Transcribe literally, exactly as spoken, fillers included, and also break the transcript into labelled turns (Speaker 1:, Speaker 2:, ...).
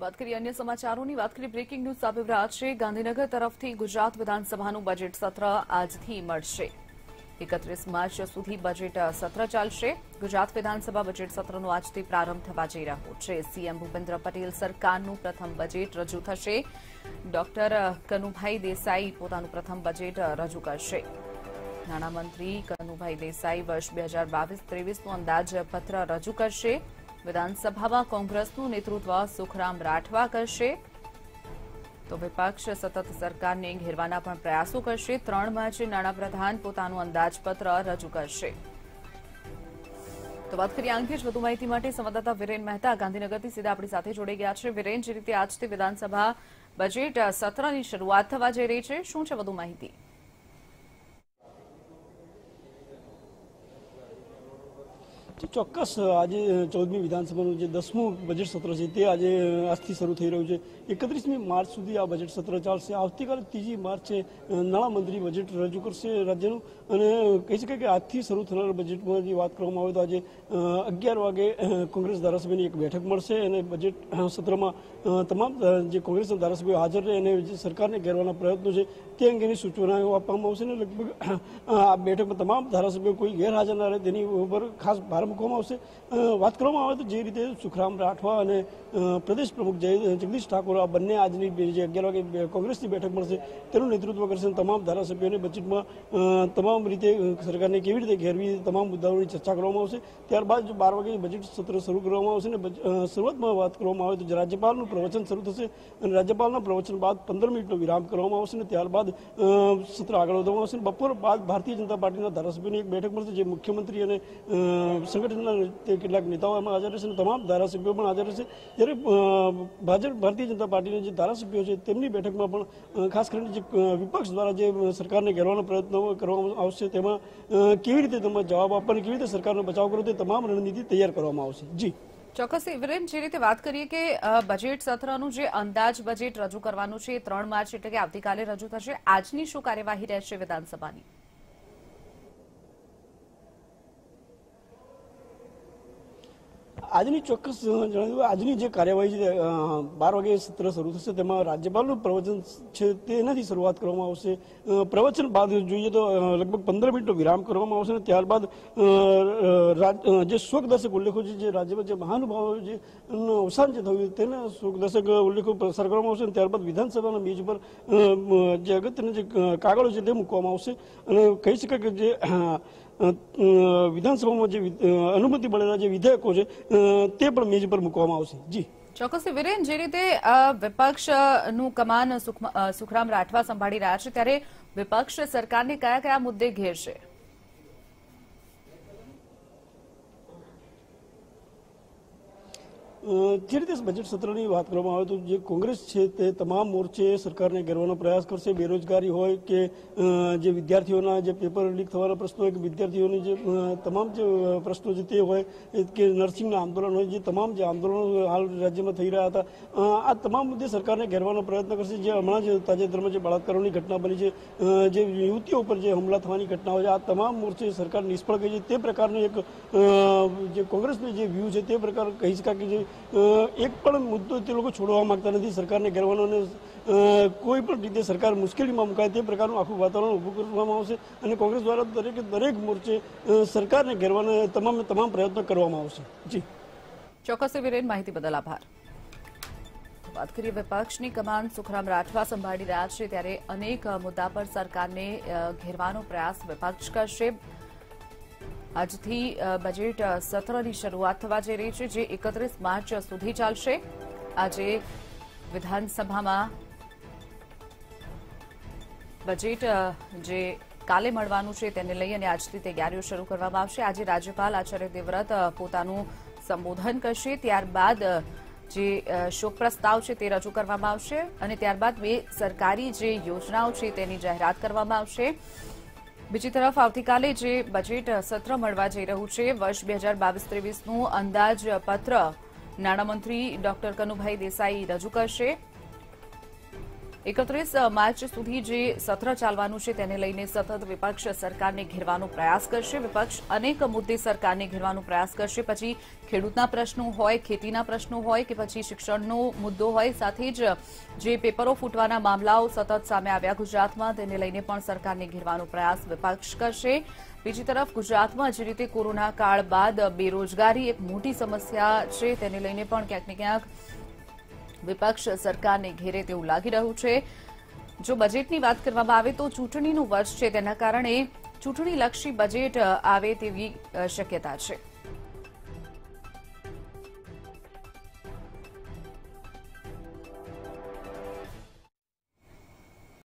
Speaker 1: વાત કરીએ અન્ય સમાચારોની વાત કરીએ બ્રેકિંગ ન્યૂઝ આવી રહ્યા છે ગાંધીનગર તરફથી ગુજરાત વિધાનસભાનું બજેટ સત્ર આજથી મળશે એકત્રીસ માર્ચ સુધી બજેટ સત્ર ચાલશે ગુજરાત વિધાનસભા બજેટ સત્રનો આજથી પ્રારંભ થવા જઈ રહ્યો છે સીએમ ભૂપેન્દ્ર પટેલ સરકારનું પ્રથમ બજેટ રજૂ થશે ડોક્ટર કનુભાઈ દેસાઈ પોતાનું પ્રથમ બજેટ રજૂ કરશે નાણામંત્રી કનુભાઈ દેસાઈ વર્ષ બે હજાર બાવીસ ત્રેવીસનું અંદાજપત્ર રજૂ કરશે વિધાનસભામાં કોંગ્રેસનું નેતૃત્વ સુખરામ રાઠવા કરશે તો વિપક્ષ સતત સરકારને ઘેરવાના પણ પ્રયાસો કરશે ત્રણ માર્ચે નાણાપ્રધાન પોતાનું અંદાજપત્ર રજૂ કરશે તો વાત કરીએ આ અંગે વધુ માહિતી માટે સંવાદદાતા વિરેન મહેતા ગાંધીનગરથી સીધા આપણી સાથે જોડાઈ ગયા છે વિરેન જે રીતે આજથી વિધાનસભા બજેટ સત્રની શરૂઆત થવા જઈ રહી છે શું છે વધુ માહિતી
Speaker 2: ચોક્કસ આજે ચૌદમી વિધાનસભાનું જે દસમું બજેટ સત્ર છે તે આજે આજથી શરૂ થઈ રહ્યું છે એકત્રીસમી માર્ચ સુધી આ બજેટ સત્ર ચાલશે આવતીકાલે ત્રીજી માર્ચે નાણામંત્રી બજેટ રજૂ કરશે રાજ્યનું અને કહી શકાય કે આજથી શરૂ થનારા બજેટમાં જે વાત કરવામાં આવે તો આજે અગિયાર વાગે કોંગ્રેસ ધારાસભ્યની એક બેઠક મળશે અને બજેટ સત્રમાં તમામ જે કોંગ્રેસના ધારાસભ્યો હાજર રહે અને જે સરકારને ઘેરવાના પ્રયત્નો છે તે અંગેની સૂચનાઓ આપવામાં આવશે અને લગભગ આ બેઠકમાં તમામ ધારાસભ્યો કોઈ ગેરહાજર ના રહે તેની ઉપર ખાસ ભાર મૂકવામાં આવશે વાત કરવામાં આવે તો જે રીતે સુખરામ રાઠવા અને પ્રદેશ પ્રમુખ જગદીશ ઠાકોર આ બંને આજની જે અગિયાર વાગે કોંગ્રેસની બેઠક મળશે તેનું નેતૃત્વ કરશે તમામ ધારાસભ્યોને બજેટમાં તમામ રીતે સરકારને કેવી રીતે ઘેરવી તમામ મુદ્દાઓની ચર્ચા કરવામાં આવશે ત્યારબાદ જો બાર વાગે બજેટ સત્ર શરૂ કરવામાં આવશે અને શરૂઆતમાં વાત કરવામાં આવે તો રાજ્યપાલનું પ્રવચન શરૂ થશે અને રાજ્યપાલના પ્રવચન બાદ પંદર મિનિટનો વિરામ કરવામાં આવશે અને ત્યારબાદ સત્ર આગળ વધવામાં આવશે બપોર બાદ ભારતીય જનતા પાર્ટીના ધારાસભ્યોની એક બેઠક મળશે જે મુખ્યમંત્રી અને સંગઠનના કેટલાક નેતાઓ એમાં હાજર રહેશે અને તમામ ધારાસભ્યો પણ હાજર રહેશે જ્યારે ભાજપ ભારતીય જનતા પાર્ટીના જે ધારાસભ્યો છે તેમની બેઠકમાં પણ ખાસ કરીને જે વિપક્ષ દ્વારા જે સરકારને ઘેરવાનો પ્રયત્ન કરવામાં આવશે તેમાં કેવી રીતે તમે જવાબ આપવા અને કેવી રીતે સરકારનો બચાવ કરો તે તમામ રણનીતિ તૈયાર કરવામાં આવશે જી
Speaker 1: ચોક્કસ વિરેન જે રીતે વાત કરીએ કે બજેટ સત્રનું જે અંદાજ બજેટ રજૂ કરવાનું છે એ ત્રણ માર્ચ એટલે કે આવતીકાલે રજૂ થશે આજની શું કાર્યવાહી રહેશે વિધાનસભાની
Speaker 2: આજની ચોક્કસ જણાવ્યું આજની જે કાર્યવાહી છે બાર વાગે સત્ર શરૂ થશે તેમાં રાજ્યપાલનું પ્રવચન છે તેનાથી શરૂઆત કરવામાં આવશે પ્રવચન બાદ જોઈએ તો લગભગ પંદર મિનિટનો વિરામ કરવામાં આવશે અને ત્યારબાદ જે શોકદર્શક ઉલ્લેખો છે જે રાજ્યમાં જે મહાનુભાવો જે અવસાન જે થયું તેના શોકદર્શક ઉલ્લેખો પ્રસાર કરવામાં આવશે અને ત્યારબાદ વિધાનસભાના બીજ ઉપર જે અગત્યના જે કાગળો છે તે મૂકવામાં આવશે અને કહી શકાય કે જે વિધાનસભામાં જે અનુમતિ મળેલા જે વિધેયકો છે તે પણ મેજ પર મૂકવામાં આવશે જી
Speaker 1: ચોક્કસ વિરેન જે રીતે વિપક્ષનું કમાન સુખરામ રાઠવા સંભાળી રહ્યા છે ત્યારે વિપક્ષ સરકારને કયા કયા મુદ્દે ઘેરશે
Speaker 2: જે રીતે બજેટ સત્રની વાત કરવામાં આવે તો જે કોંગ્રેસ છે તે તમામ મોરચે સરકારને ઘેરવાનો પ્રયાસ કરશે બેરોજગારી હોય કે જે વિદ્યાર્થીઓના જે પેપર લીક થવાના પ્રશ્નો હોય કે વિદ્યાર્થીઓની જે તમામ જે પ્રશ્નો છે તે હોય કે નર્સિંગના આંદોલન હોય જે તમામ જે આંદોલનો હાલ રાજ્યમાં થઈ રહ્યા હતા આ તમામ મુદ્દે સરકારને ઘેરવાનો પ્રયત્ન કરશે જે હમણાં જ તાજેતરમાં જે બળાત્કારોની ઘટના બની છે જે યુવતીઓ ઉપર જે હુમલા થવાની ઘટનાઓ છે આ તમામ મોરચે સરકાર નિષ્ફળ ગઈ છે તે પ્રકારનું એક જે કોંગ્રેસનું જે વ્યૂ છે તે પ્રકાર કહી શકાય કે જે એક પણ મુદ્દો તે લોકો છોડવા માંગતા નથી સરકારને ઘેરવાનો અને કોઈ પણ રીતે સરકાર મુશ્કેલીમાં મુકાય તે પ્રકારનું આખું વાતાવરણ ઊભું કરવામાં આવશે અને કોંગ્રેસ દ્વારા દરેકે દરેક મોરચે સરકારને ઘેરવાના તમામ તમામ પ્રયત્નો કરવામાં આવશે જી
Speaker 1: ચોક્કસ વિરેન માહિતી બદલ આભાર વાત કરીએ વિપક્ષની કમાન સુખરામ રાઠવા સંભાળી રહ્યા છે ત્યારે અનેક મુદ્દા પર સરકારને ઘેરવાનો પ્રયાસ વિપક્ષ કરશે આજથી બજેટ સત્રની શરૂઆત થવા જઈ રહી છે જે એકત્રીસ માર્ચ સુધી ચાલશે આજે વિધાનસભામાં બજેટ જે કાલે મળવાનું છે તેને લઈ અને આજથી તૈયારીઓ શરૂ કરવામાં આવશે આજે રાજ્યપાલ આચાર્ય દેવવ્રત પોતાનું સંબોધન કરશે ત્યારબાદ જે શોક પ્રસ્તાવ છે તે રજૂ કરવામાં આવશે અને ત્યારબાદ બે સરકારી જે યોજનાઓ છે તેની જાહેરાત કરવામાં આવશે બીજી તરફ આવતીકાલે જે બજેટ સત્ર મળવા જઈ રહ્યું છે વર્ષ બે હજાર બાવીસ ત્રેવીસનું અંદાજપત્ર નાણામંત્રી ડોક્ટર કનુભાઈ દેસાઈ રજૂ કરશે એકત્રીસ માર્ચ સુધી જે સત્ર ચાલવાનું છે તેને લઈને સતત વિપક્ષ સરકારને ઘેરવાનો પ્રયાસ કરશે. વિપક્ષ અનેક મુદ્દે સરકારને ઘેરવાનો પ્રયાસ કરશે. પછી ખેડૂતના પ્રશ્નો હોય, ખેતીના પ્રશ્નો હોય કે પછી શિક્ષણનો મુદ્દો હોય, સાથે જ જે પેપરો ફૂટવાના મામલાઓ સતત સામે આવ્યા ગુજરાતમાં તેને લઈને પણ સરકારને ઘેરવાનો પ્રયાસ વિપક્ષ કરશે. બીજી તરફ ગુજરાતમાં જે રીતે કોરોના કાળ બાદ બેરોજગારી એક મોટી સમસ્યા છે તેને લઈને પણ ક્યાંક ને ક્યાંક વિપક્ષ સરકારને ઘેરે તેવું લાગી રહ્યું છે. જો બજેટની વાત કરવામાં આવે તો ચૂંટણીનું વર્ષ છે તેના કારણે ચૂંટણીલક્ષી બજેટ આવે તેવી શક્યતા છે.